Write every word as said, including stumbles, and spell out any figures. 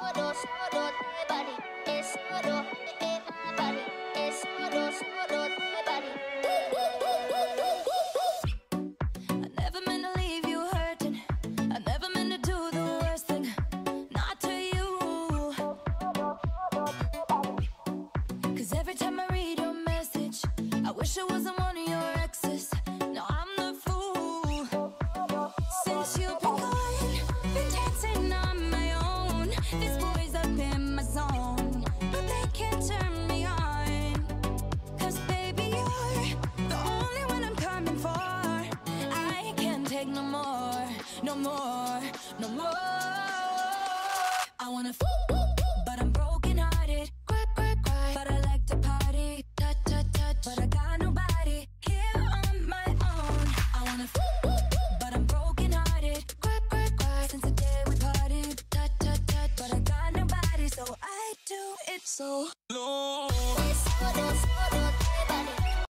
never meant to leave you hurting. I never meant to do the worst thing, not to you. 'Cause every time I read your message, I wish I wasn't one of your exes. No, I'm the fool. Since you've been gone, been dancing on my own. This boy's up in my zone, but they can't turn me on. 'Cause baby, you're the only one I'm coming for. I can't take no more, no more, no more. I wanna f, but I'm broken hearted. Cry, cry, cry, but I like to party. Touch, touch, touch, but I got nobody here on my own. I wanna f, but I'm broken hearted. Cry, cry, cry, since the day we parted. Touch, touch, touch, but I got nobody, so I do it so.